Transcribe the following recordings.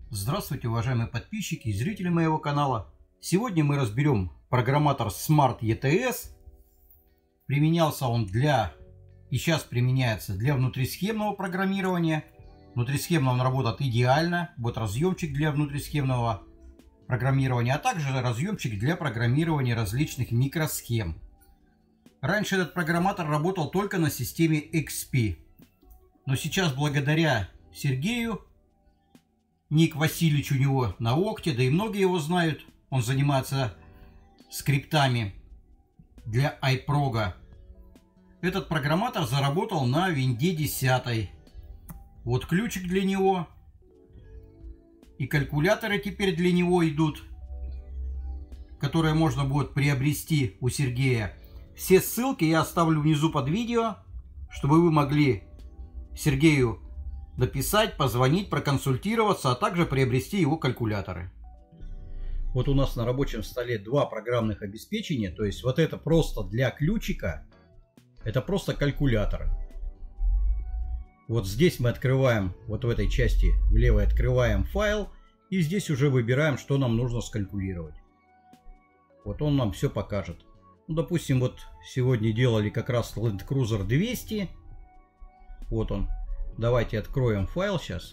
Здравствуйте, уважаемые подписчики и зрители моего канала. Сегодня мы разберем программатор Smart ETS. Применялся он и сейчас применяется для внутрисхемного программирования. Внутрисхемно он работает идеально. Вот разъемчик для внутрисхемного программирования, а также разъемчик для программирования различных микросхем. Раньше этот программатор работал только на системе XP. Но сейчас благодаря Сергею, ник Васильевич у него на Окте, да и многие его знают. Он занимается скриптами для iProg. Этот программатор заработал на винде 10. Вот ключик для него. И калькуляторы теперь для него идут, которые можно будет приобрести у Сергея. Все ссылки я оставлю внизу под видео, чтобы вы могли Сергею написать, позвонить, проконсультироваться, а также приобрести его калькуляторы. Вот у нас на рабочем столе два программных обеспечения. То есть вот это просто для ключика. Это просто калькулятор. Вот здесь мы открываем, вот в этой части в левой открываем файл. И здесь уже выбираем, что нам нужно скалькулировать. Вот он нам все покажет. Ну, допустим, вот сегодня делали как раз Land Cruiser 200. Вот он. Давайте откроем файл сейчас.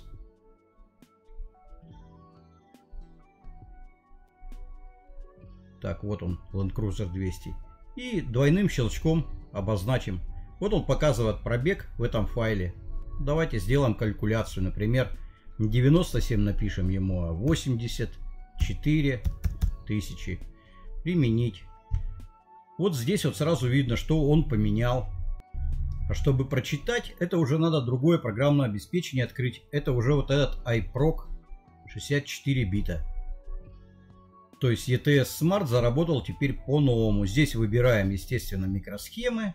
Так, вот он, Land Cruiser 200. И двойным щелчком обозначим. Вот он показывает пробег в этом файле. Давайте сделаем калькуляцию. Например, не 97 напишем ему, а 84 тысячи. Применить. Вот здесь вот сразу видно, что он поменял. А чтобы прочитать, это уже надо другое программное обеспечение открыть. Это уже вот этот iProg 64 бита. То есть ETS Smart заработал теперь по-новому. Здесь выбираем, естественно, микросхемы.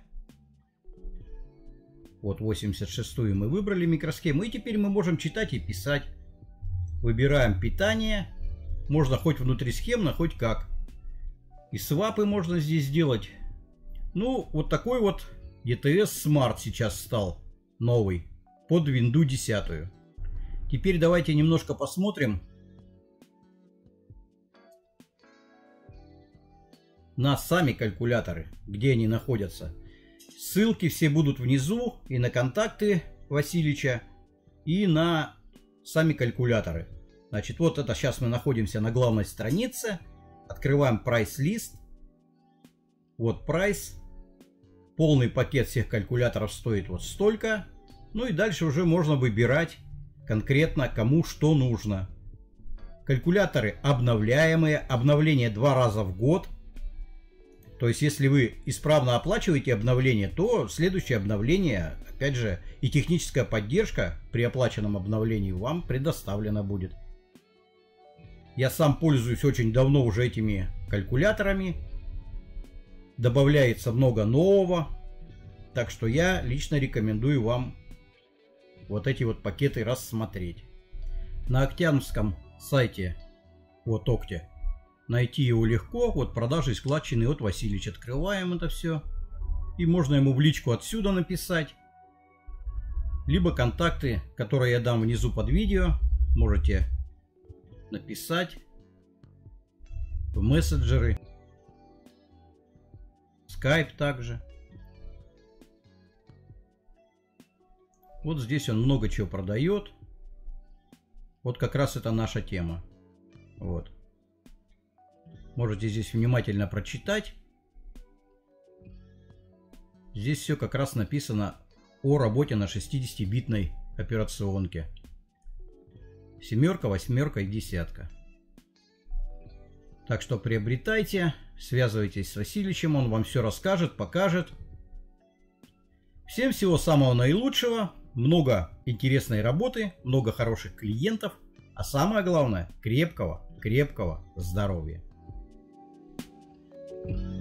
Вот 86-ю мы выбрали микросхему. И теперь мы можем читать и писать. Выбираем питание. Можно хоть внутрисхемно, хоть как. И свапы можно здесь сделать. Ну, вот такой вот ETS Smart сейчас стал новый под винду 10. Теперь давайте немножко посмотрим на сами калькуляторы, где они находятся. Ссылки все будут внизу и на контакты Васильевича, и на сами калькуляторы. Значит, вот это сейчас мы находимся на главной странице. Открываем прайс-лист. Вот прайс. Полный пакет всех калькуляторов стоит вот столько. Ну и дальше уже можно выбирать конкретно кому что нужно. Калькуляторы обновляемые. Обновление 2 раза в год. То есть если вы исправно оплачиваете обновление, то следующее обновление, опять же, и техническая поддержка при оплаченном обновлении вам предоставлена будет. Я сам пользуюсь очень давно уже этими калькуляторами. Добавляется много нового. Так что я лично рекомендую вам вот эти вот пакеты рассмотреть. На октябрьском сайте, вот Окте, найти его легко. Вот продажи складчины от Васильевич. Открываем это все. И можно ему в личку отсюда написать. Либо контакты, которые я дам внизу под видео, можете написать в мессенджеры. Skype также. Вот здесь он много чего продает. Вот как раз это наша тема. Вот. Можете здесь внимательно прочитать. Здесь все как раз написано о работе на 60-битной операционке. 7, 8 и 10. Так что приобретайте, связывайтесь с Васильевичем, он вам все расскажет, покажет. Всем всего самого наилучшего, много интересной работы, много хороших клиентов, а самое главное, крепкого здоровья.